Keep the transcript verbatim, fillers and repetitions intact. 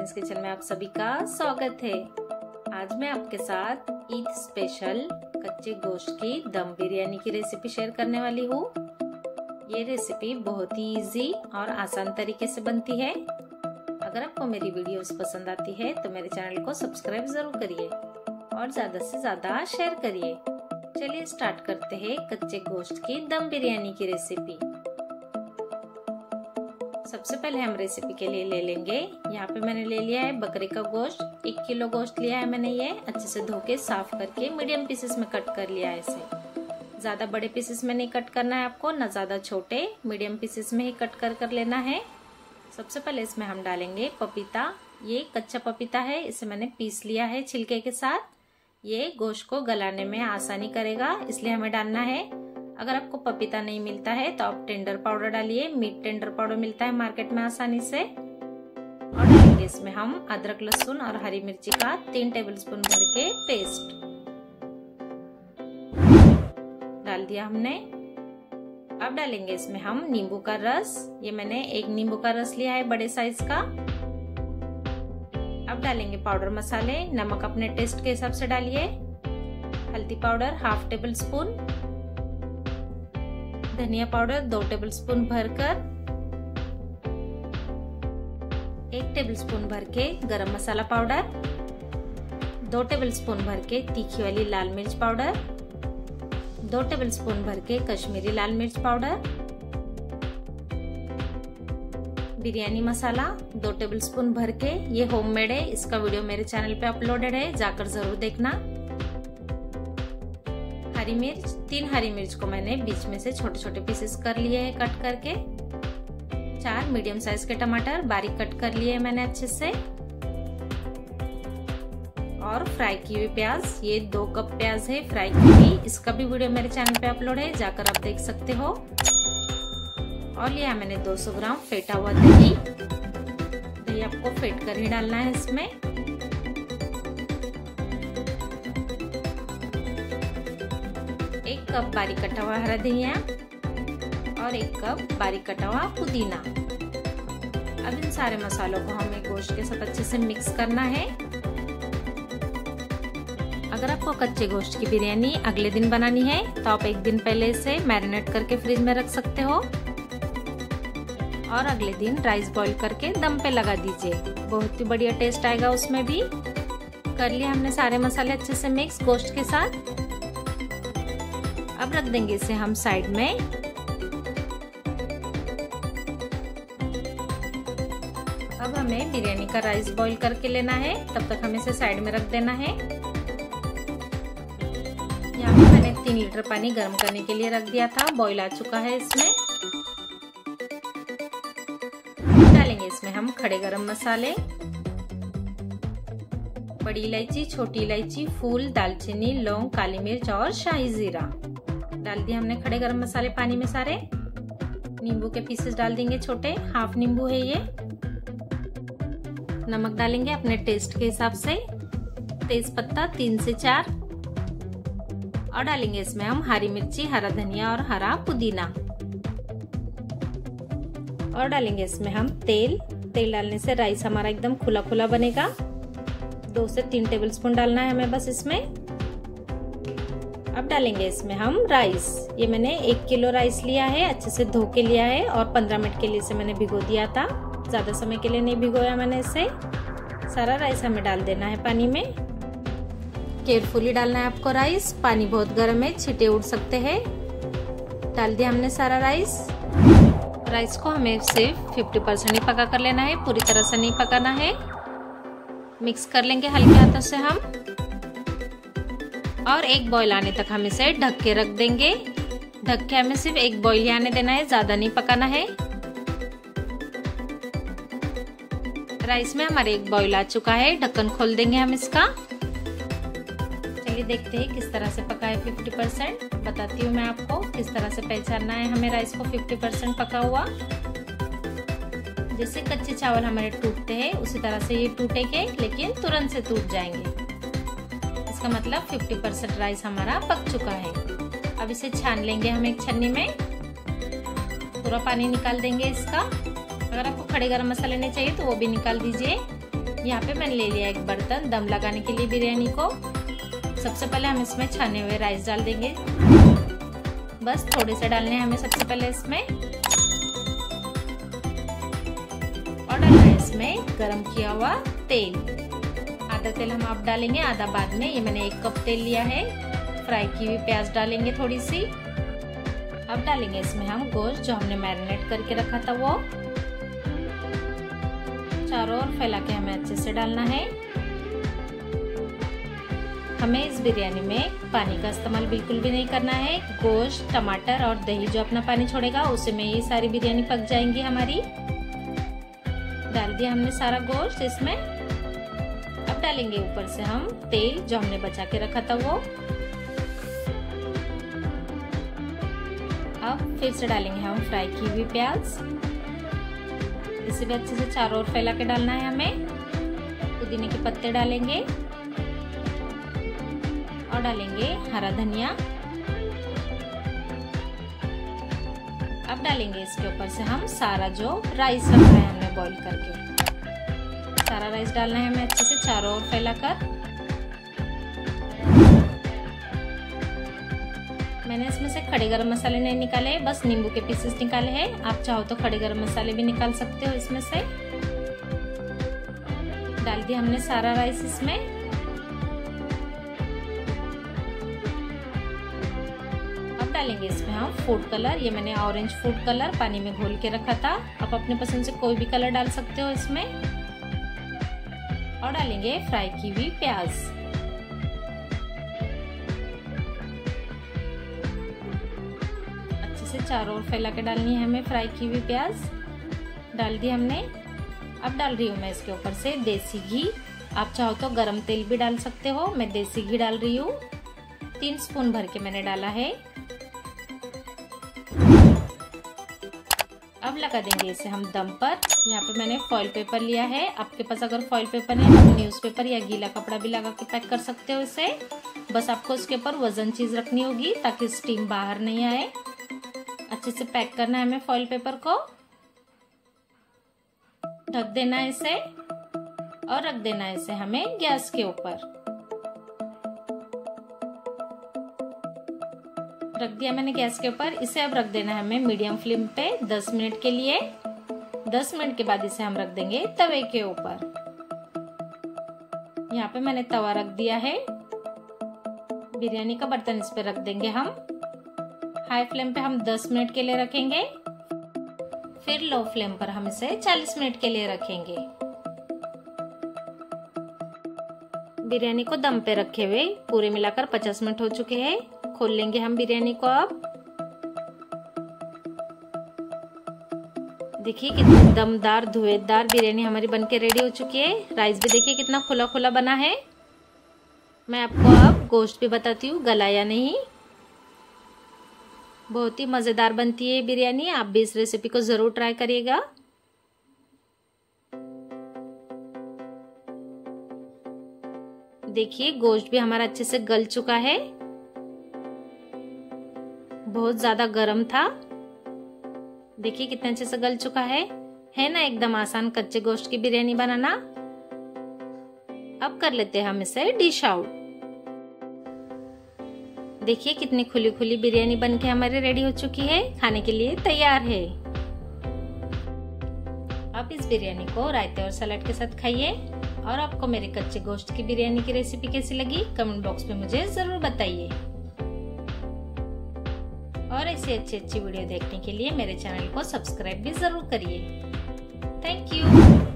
Friends kitchen में आप सभी का स्वागत है। आज मैं आपके साथ ईद स्पेशल कच्चे गोश्त की दम बिरयानी की रेसिपी शेयर करने वाली हूँ। ये रेसिपी बहुत ही इजी और आसान तरीके से बनती है। अगर आपको मेरी वीडियोस पसंद आती है तो मेरे चैनल को सब्सक्राइब जरूर करिए और ज्यादा से ज्यादा शेयर करिए। चलिए स्टार्ट करते हैं कच्चे गोश्त की दम बिरयानी की रेसिपी। सबसे पहले हम रेसिपी के लिए ले लेंगे, यहाँ पे मैंने ले लिया है बकरे का गोश्त। एक किलो गोश्त लिया है मैंने। ये अच्छे से धो के साफ करके मीडियम पीसेस में कट कर लिया है इसे। ज्यादा बड़े पीसेस में नहीं कट करना है आपको, न ज्यादा छोटे, मीडियम पीसेस में ही कट कर कर लेना है। सबसे पहले इसमें हम डालेंगे पपीता। ये कच्चा पपीता है, इसे मैंने पीस लिया है छिलके के साथ। ये गोश्त को गलाने में आसानी करेगा, इसलिए हमें डालना है। अगर आपको पपीता नहीं मिलता है तो आप टेंडर पाउडर डालिए। मीट टेंडर पाउडर मिलता है मार्केट में आसानी से। और डालेंगे इसमें हम अदरक लहसुन और हरी मिर्ची का तीन टेबलस्पून भर के पेस्ट डाल दिया हमने। अब डालेंगे इसमें हम नींबू का रस। ये मैंने एक नींबू का रस लिया है बड़े साइज का। अब डालेंगे पाउडर मसाले। नमक अपने टेस्ट के हिसाब से डालिए। हल्दी पाउडर हाफ टेबल स्पून, धनिया पाउडर दो टेबलस्पून भरकर, एक टेबलस्पून भर के गरम मसाला पाउडर, दो टेबलस्पून भर के तीखी वाली लाल मिर्च पाउडर, दो टेबलस्पून भर के कश्मीरी लाल मिर्च पाउडर, बिरयानी मसाला दो टेबलस्पून भर के। ये होममेड है, इसका वीडियो मेरे चैनल पे अपलोडेड है, जाकर जरूर देखना। हरी मिर्च, तीन हरी मिर्च को मैंने बीच में से छोटे छोटे पीसेस कर लिए हैं कट करके। चार मीडियम साइज के टमाटर बारीक कट कर लिए मैंने अच्छे से। और फ्राई की हुई प्याज, ये दो कप प्याज है फ्राई की हुई, इसका भी वीडियो मेरे चैनल पे अपलोड है, जाकर आप देख सकते हो। और लिया मैंने दो सौ ग्राम फेटा हुआ दही। दही आपको फेट कर ही डालना है इसमें। एक कप बारीक कटा हुआ हरा धनिया और एक कप बारीक कटा हुआ पुदीना। अब इन सारे मसालों को हमें गोश्त के साथ अच्छे से मिक्स करना है। अगर आपको कच्चे गोश्त की बिरयानी अगले दिन बनानी है तो आप एक दिन पहले इसे मैरिनेट करके फ्रिज में रख सकते हो और अगले दिन राइस बॉईल करके दम पे लगा दीजिए, बहुत ही बढ़िया टेस्ट आएगा उसमें भी। कर लिया हमने सारे मसाले अच्छे से मिक्स गोश्त के साथ। अब रख देंगे इसे हम साइड में। अब हमें बिरयानी का राइस बॉईल करके लेना है, तब तक हमें इसे साइड में रख देना है। यहाँ पे मैंने तीन लीटर पानी गर्म करने के लिए रख दिया था, बॉईल आ चुका है इसमें। डालेंगे इसमें हम खड़े गरम मसाले, बड़ी इलायची, छोटी इलायची, फूल, दालचीनी, लौंग, काली मिर्च और शाही जीरा डाल दिया हमने खड़े गरम मसाले पानी में सारे। नींबू के पीसेस डाल देंगे छोटे, हाफ नींबू है ये। नमक डालेंगे अपने टेस्ट के हिसाब से। तेज पत्ता तीन से चार। और डालेंगे इसमें हम हरी मिर्ची, हरा धनिया और हरा पुदीना। और डालेंगे इसमें हम तेल। तेल डालने से राइस हमारा एकदम खुला खुला बनेगा। दो से तीन टेबलस्पून डालना है हमें बस इसमें। अब डालेंगे इसमें हम राइस। ये मैंने एक किलो राइस लिया है, अच्छे से धो के लिया है और पंद्रह मिनट के लिए इसे मैंने भिगो दिया था। ज्यादा समय के लिए नहीं भिगोया मैंने इसे। सारा राइस हमें डाल देना है पानी में। केयरफुली डालना है आपको राइस, पानी बहुत गर्म है, छींटे उड़ सकते हैं। डाल दिया हमने सारा राइस। राइस को हमें सिर्फ फिफ्टी परसेंट ही पका कर लेना है, पूरी तरह से नहीं पकाना है। मिक्स कर लेंगे हल्के हाथों से हम और एक बॉईल आने तक हम इसे ढक के रख देंगे। ढक के हमें सिर्फ एक बॉईल ही आने देना है, ज्यादा नहीं पकाना है। राइस में हमारे एक बॉईल आ चुका है, ढक्कन खोल देंगे हम इसका। चलिए देखते हैं किस तरह से पका है फिफ्टी परसेंट। बताती हूँ मैं आपको किस तरह से पहचानना है हमें राइस को फिफ्टी परसेंट पका हुआ। जैसे कच्चे चावल हमारे टूटते हैं उसी तरह से ये टूटेंगे, लेकिन तुरंत से टूट जाएंगे। इसका मतलब फिफ्टी परसेंट राइस हमारा पक चुका है। अब इसे छान लेंगे हम एक छन्नी में। पूरा पानी निकाल देंगे इसका। अगर आपको खड़े गरम मसाले नहीं चाहिए तो वो भी निकाल दीजिए। यहाँ पे मैंने ले लिया एक बर्तन दम लगाने के लिए बिरयानी को। सबसे पहले हम इसमें छाने हुए राइस डाल देंगे। बस थोड़े से डालने हैं हमें सबसे पहले इसमें, और डालना है इसमें गरम किया हुआ तेल। आधा तेल हम अब डालेंगे, आधा बाद में। ये मैंने एक कप तेल लिया है। फ्राई की हुई प्याज डालेंगे थोड़ी सी। अब डालेंगे इसमें हम गोश्त जो हमने मैरिनेट करके रखा था वो। चारों ओर फैला के हमें अच्छे से डालना है। हमें इस बिरयानी में पानी का इस्तेमाल बिल्कुल भी नहीं करना है। गोश्त, टमाटर और दही जो अपना पानी छोड़ेगा उसी में ये सारी बिरयानी पक जाएंगी हमारी। डाल दिया हमने सारा गोश्त इसमें। अब डालेंगे ऊपर से हम तेल जो हमने बचा के रखा था वो। अब फिर से डालेंगे हम फ्राई की हुई प्याज। इसे भी अच्छे से चारों ओर फैला के डालना है हमें। पुदीने के पत्ते डालेंगे और डालेंगे हरा धनिया। अब डालेंगे इसके ऊपर से हम सारा जो राइस रखा है हमने बॉईल करके, सारा राइस डालना है हमें अच्छे से चारों ओर फैलाकर। मैंने इसमें से खड़े गरम मसाले नहीं निकाले, बस नींबू के पीसेस निकाले हैं। आप चाहो तो खड़े गरम मसाले भी निकाल सकते हो इसमें से। डाल दिया हमने सारा राइस इसमें। अब डालेंगे इसमें हम फूड कलर। ये मैंने ऑरेंज फूड कलर पानी में घोल के रखा था। आप अपने पसंद से कोई भी कलर डाल सकते हो इसमें। और डालेंगे फ्राई की हुई प्याज। चारों ओर फैला के डालनी है हमें फ्राई की हुई प्याज। डाल दी हमने। अब डाल रही हूँ मैं इसके ऊपर से देसी घी। आप चाहो तो गरम तेल भी डाल सकते हो, मैं देसी घी डाल रही हूँ। तीन स्पून भर के मैंने डाला है। अब लगा देंगे इसे हम दम पर। यहाँ पे मैंने फॉइल पेपर लिया है। आपके पास अगर फॉइल पेपर है तो न्यूज पेपर या गीला कपड़ा भी लगा के पैक कर सकते हो इसे। बस आपको इसके ऊपर वजन चीज रखनी होगी ताकि स्टीम बाहर नहीं आए। अच्छे से पैक करना है हमें फॉइल पेपर को। ढक देना है इसे और रख देना है इसे हमें गैस के ऊपर। रख दिया मैंने गैस के ऊपर। इसे अब रख देना है हमें मीडियम फ्लेम पे दस मिनट के लिए। दस मिनट के बाद इसे हम रख देंगे तवे के ऊपर। यहाँ पे मैंने तवा रख दिया है। बिरयानी का बर्तन इस पे रख देंगे हम। हाई फ्लेम पे हम दस मिनट के लिए रखेंगे, फिर लो फ्लेम पर हम इसे चालीस मिनट के लिए रखेंगे। बिरयानी को दम पे रखे हुए पूरे मिलाकर पचास मिनट हो चुके हैं। खोल लेंगे हम बिरयानी को। अब देखिए कितनी दमदार धुएदार बिरयानी हमारी बनके रेडी हो चुकी है। राइस भी देखिए कितना खुला खुला बना है। मैं आपको अब गोश्त भी बताती हूँ गला या नहीं। बहुत ही मजेदार बनती है बिरयानी। आप भी इस रेसिपी को जरूर ट्राई करिएगा। देखिए गोश्त भी हमारा अच्छे से गल चुका है। बहुत ज्यादा गर्म था। देखिए कितने अच्छे से गल चुका है है ना एकदम आसान कच्चे गोश्त की बिरयानी बनाना। अब कर लेते हैं हम इसे डिश आउट। देखिए कितनी खुली खुली बिरयानी बनके हमारी रेडी हो चुकी है, खाने के लिए तैयार है। आप इस बिरयानी को रायते और सलाद के साथ खाइए। और आपको मेरे कच्चे गोश्त की बिरयानी की रेसिपी कैसी लगी कमेंट बॉक्स में मुझे जरूर बताइए। और ऐसी अच्छी अच्छी वीडियो देखने के लिए मेरे चैनल को सब्सक्राइब भी जरूर करिए। Thank you.